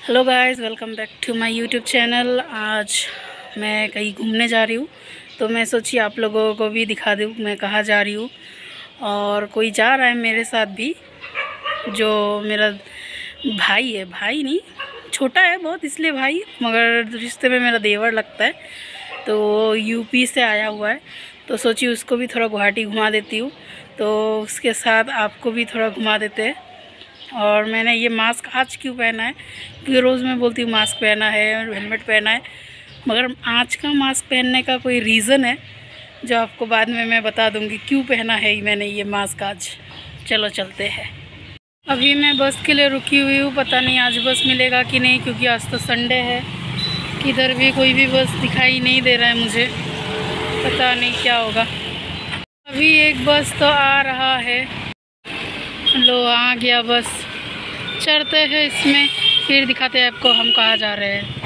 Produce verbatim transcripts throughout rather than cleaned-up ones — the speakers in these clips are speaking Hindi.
Hello guys, welcome back to my YouTube channel. आज मैं कहीं घूमने जा रही हूँ, तो मैं सोची आप लोगों को भी दिखा दूँ मैं कहाँ जा रही हूँ। और कोई जा रहा है मेरे साथ भी, जो मेरा भाई है। भाई नहीं, छोटा है बहुत, इसलिए भाई, मगर रिश्ते में मेरा देवर लगता है। तो वो यूपी से आया हुआ है, तो सोची उसको भी थोड़ा गुवाहाटी घुमा देती हूँ। तो उसके साथ आपको भी थोड़ा घुमा देते हैं। और मैंने ये मास्क आज क्यों पहना है, क्योंकि रोज़ मैं बोलती हूँ मास्क पहना है और हेलमेट पहना है, मगर आज का मास्क पहनने का कोई रीज़न है जो आपको बाद में मैं बता दूँगी क्यों पहना है मैंने ये मास्क आज। चलो चलते हैं। अभी मैं बस के लिए रुकी हुई हूँ, पता नहीं आज बस मिलेगा कि नहीं, क्योंकि आज तो संडे है। किधर भी कोई भी बस दिखाई नहीं दे रहा है मुझे, पता नहीं क्या होगा। अभी एक बस तो आ रहा है, लो आ गया बस। चढ़ते हैं इसमें, फिर दिखाते हैं आपको हम कहाँ जा रहे हैं।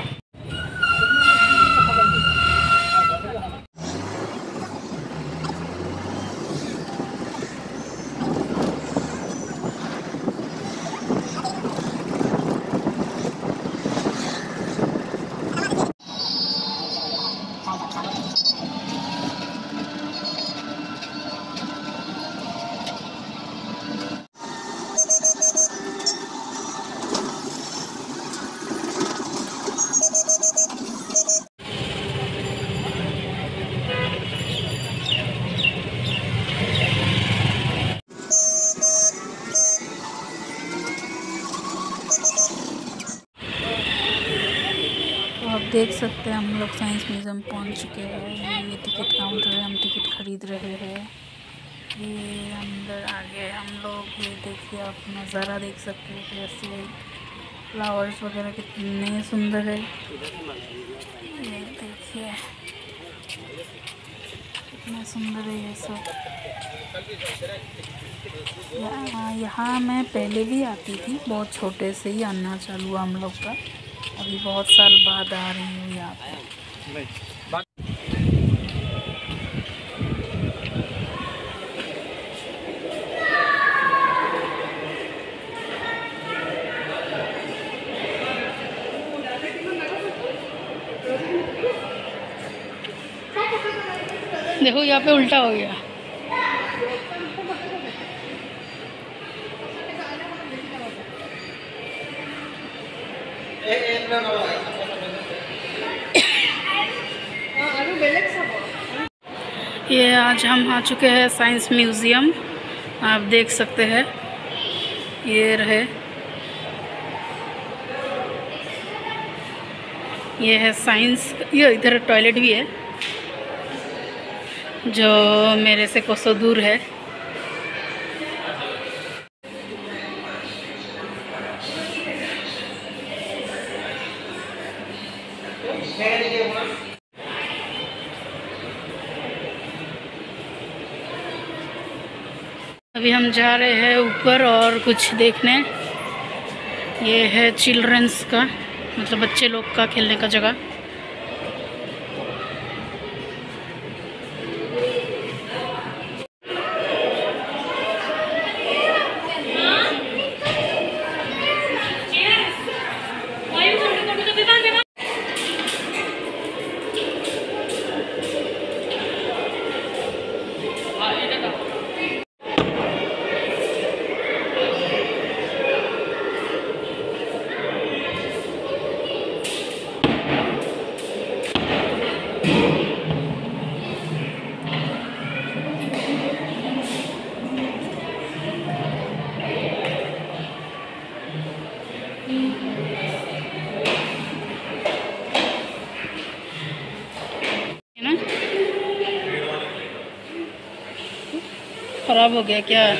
आप देख सकते हैं हम लोग साइंस म्यूज़ियम पहुंच चुके हैं। ये टिकट काउंटर है, हम टिकट खरीद रहे हैं। ये अंदर आगे हम लोग, ये देखिए आप नज़ारा देख सकते हैं कैसे फ्लावर्स वगैरह कितने सुंदर है। ये देखिए कितना सुंदर है ये सब। यहाँ यहाँ मैं पहले भी आती थी, बहुत छोटे से ही आना चालू हुआ हम लोग का। अभी बहुत साल बाद आ रही हूँ यहाँ पे। देखो यहाँ पे उल्टा हो गया। ये आज हम आ चुके हैं साइंस म्यूज़ियम, आप देख सकते हैं। ये रहे, ये है साइंस। ये इधर टॉयलेट भी है जो मेरे से कोसों दूर है। अभी हम जा रहे हैं ऊपर और कुछ देखने। ये है चिल्ड्रंस का, मतलब बच्चे लोग का खेलने का जगह। खराब हो गया क्या?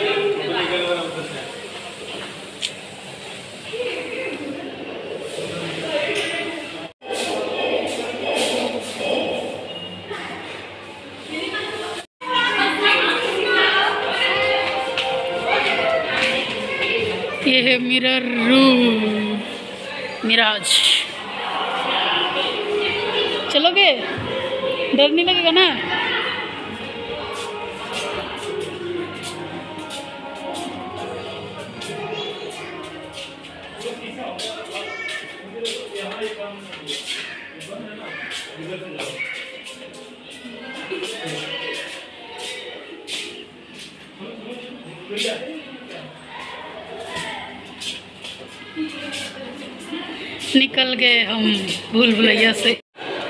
ये है मिरर रूम, मिराज। चलोगे? डर नहीं लगेगा ना? निकल गए हम भूल भुलैया से।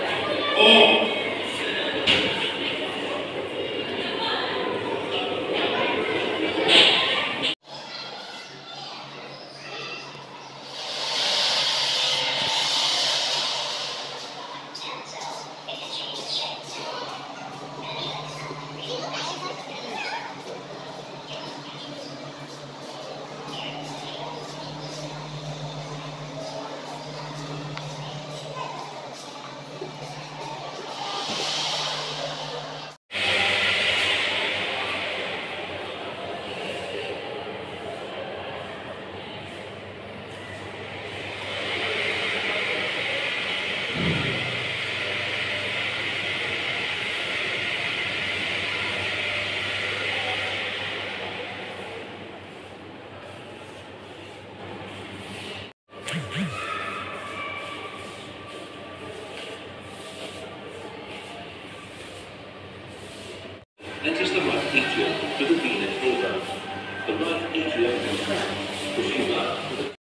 Enters the right atrium with a V-neck program. The right atrium contracts, pushing up to the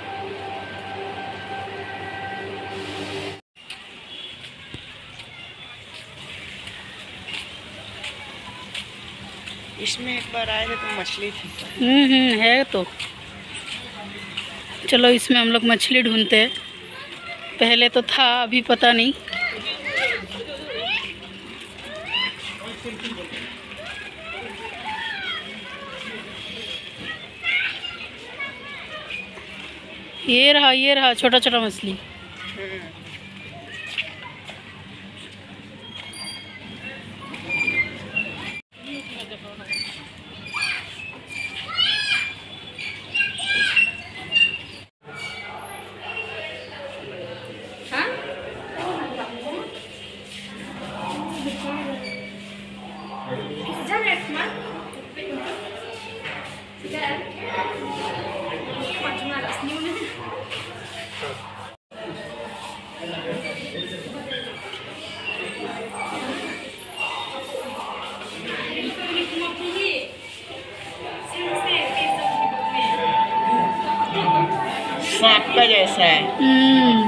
इसमें एक बार आए थे तो मछली थी। हम्म हम्म है तो। चलो इसमें हम लोग मछली ढूंढते हैं। पहले तो था, अभी पता नहीं। ये रहा ये रहा छोटा छोटा मछली। सांप का जैसा है। हम्म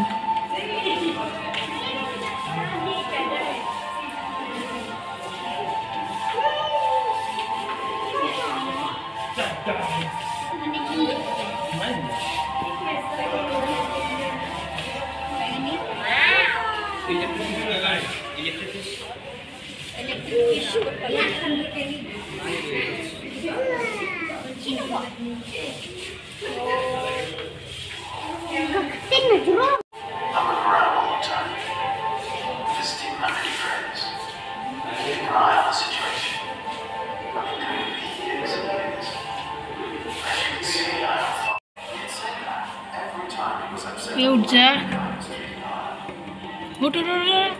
ये उठ जा, उठ उठ उठ।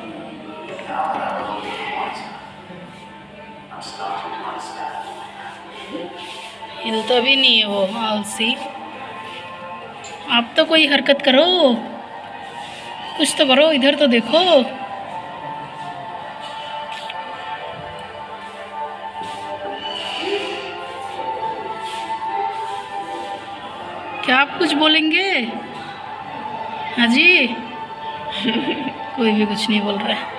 हिलता भी नहीं है वो आलसी। आप तो कोई हरकत करो, कुछ तो करो, इधर तो देखो। क्या आप कुछ बोलेंगे? हाँ जी। कोई भी कुछ नहीं बोल रहा है।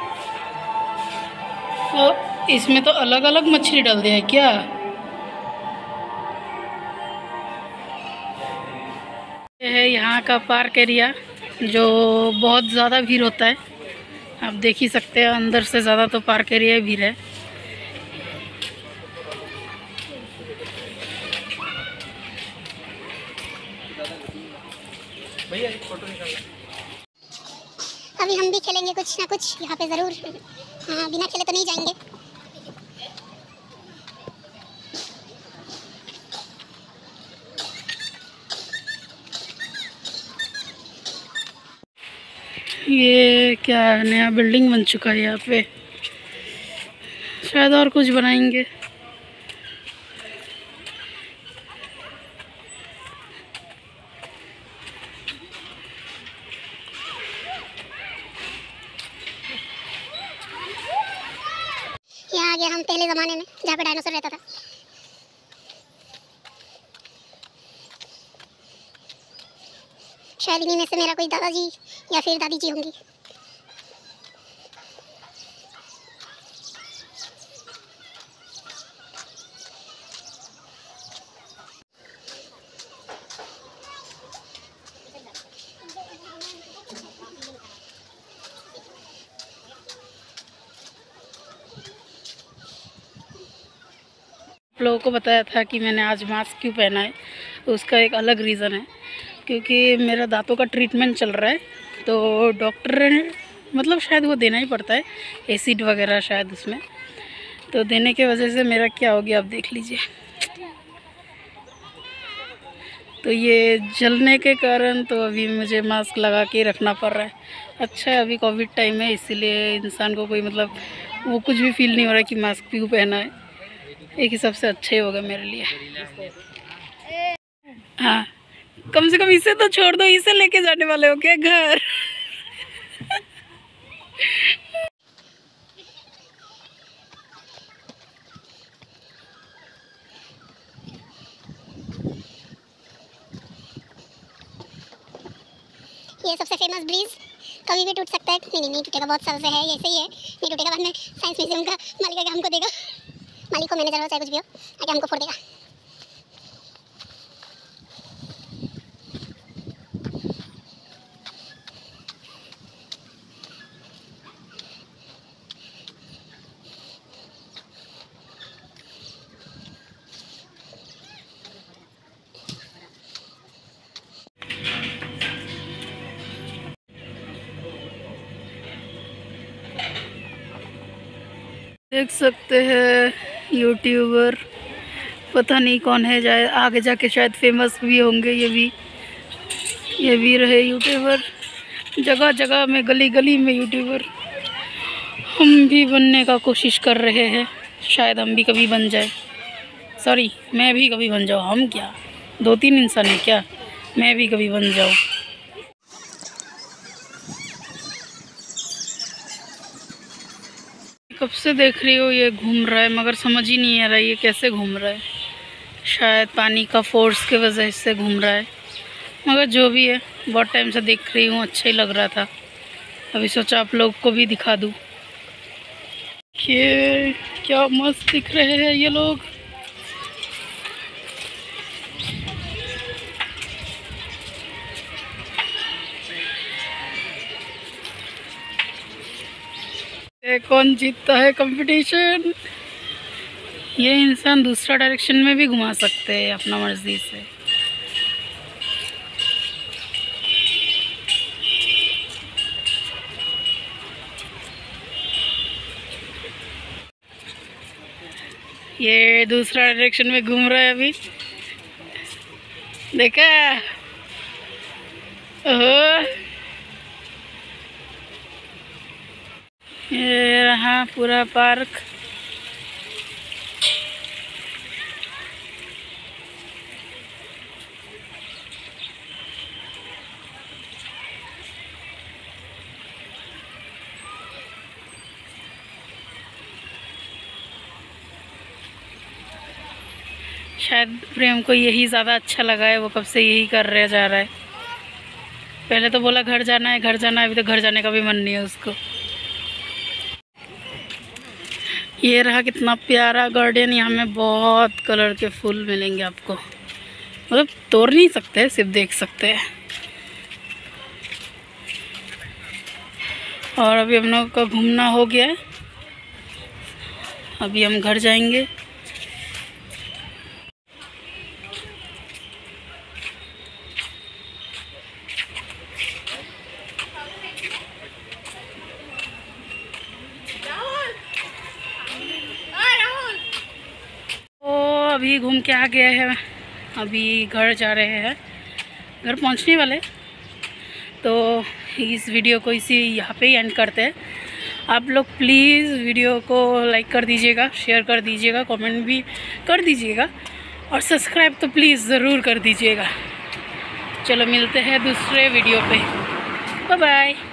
तो इसमें तो अलग अलग मछली डाल दिया है क्या? यह है यहाँ का पार्क एरिया, जो बहुत ज़्यादा भीड़ होता है। आप देख ही सकते हैं, अंदर से ज़्यादा तो पार्क एरिया भीड़ है। भैया एक फोटो निकालना। अभी हम भी खेलेंगे कुछ ना कुछ यहाँ पे ज़रूर। हाँ, बिना खेले तो नहीं जाएंगे। ये क्या नया बिल्डिंग बन चुका है यहाँ पे, शायद और कुछ बनाएंगे। गए हम पहले ज़माने में जहाँ पे डायनासोर रहता था। शायद इन्हीं में से मेरा कोई दादाजी या फिर दादी जी होंगी। आप लोगों को बताया था कि मैंने आज मास्क क्यों पहना है, तो उसका एक अलग रीज़न है। क्योंकि मेरा दांतों का ट्रीटमेंट चल रहा है, तो डॉक्टर ने मतलब शायद वो देना ही पड़ता है, एसिड वगैरह शायद उसमें, तो देने के वजह से मेरा क्या हो गया आप देख लीजिए। तो ये जलने के कारण तो अभी मुझे मास्क लगा के रखना पड़ रहा है। अच्छा है अभी कोविड टाइम है, इसीलिए इंसान को कोई मतलब वो कुछ भी फील नहीं हो रहा है कि मास्क क्यों पहना है। एक हिसाब से अच्छा ही होगा मेरे लिए। हाँ, कम से कम इसे तो छोड़ दो, इसे लेके जाने वाले हो क्या घर? ये सबसे फेमस ब्रिज कभी भी टूट सकता है। नहीं नहीं नहीं टूटेगा, बहुत साल से है, ऐसे ही है, नहीं टूटेगा। बाद में साइंस म्यूजियम का मालिक आके हमको देगा, मालिक को मैनेजर हो चाहे कुछ भी हो, आके हमको फोड़ देगा। देख सकते हैं यूट्यूबर, पता नहीं कौन है, जाए आगे जाके शायद फेमस भी होंगे। ये भी ये भी रहे यूट्यूबर, जगह जगह में, गली गली में यूट्यूबर। हम भी बनने का कोशिश कर रहे हैं, शायद हम भी कभी बन जाए। सॉरी, मैं भी कभी बन जाऊँ। हम क्या दो तीन इंसान हैं क्या, मैं भी कभी बन जाऊँ। कब से देख रही हो ये घूम रहा है, मगर समझ ही नहीं आ रहा ये कैसे घूम रहा है। शायद पानी का फोर्स के वजह से घूम रहा है, मगर जो भी है बहुत टाइम से देख रही हूँ, अच्छा ही लग रहा था। अभी सोचा आप लोग को भी दिखा दूँ। ये क्या मस्त दिख रहे हैं ये लोग। कौन जीतता है कंपटीशन। ये इंसान दूसरा डायरेक्शन में भी घुमा सकते हैं अपना मर्जी से। ये दूसरा डायरेक्शन में घूम रहा है अभी, देखा? ओह, ये रहा पूरा पार्क। शायद प्रेम को यही ज़्यादा अच्छा लगा है, वो कब से यही कर रहा जा रहा है। पहले तो बोला घर जाना है घर जाना है, अभी तो घर जाने का भी मन नहीं है उसको। ये रहा कितना प्यारा गार्डन। यहाँ में बहुत कलर के फूल मिलेंगे आपको, मतलब तोड़ नहीं सकते, सिर्फ देख सकते हैं। और अभी हम लोग का घूमना हो गया है, अभी हम घर जाएंगे। अभी घूम के आ गए हैं, अभी घर जा रहे हैं, घर पहुंचने वाले। तो इस वीडियो को इसी यहाँ पे ही एंड करते हैं। आप लोग प्लीज़ वीडियो को लाइक कर दीजिएगा, शेयर कर दीजिएगा, कमेंट भी कर दीजिएगा, और सब्सक्राइब तो प्लीज़ ज़रूर कर दीजिएगा। चलो मिलते हैं दूसरे वीडियो पे, बाय बाय।